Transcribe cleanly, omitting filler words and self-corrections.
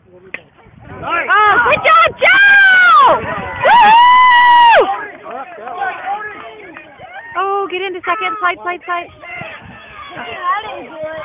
Oh, good job, Joe! Woo! Oh, get into second. Slide.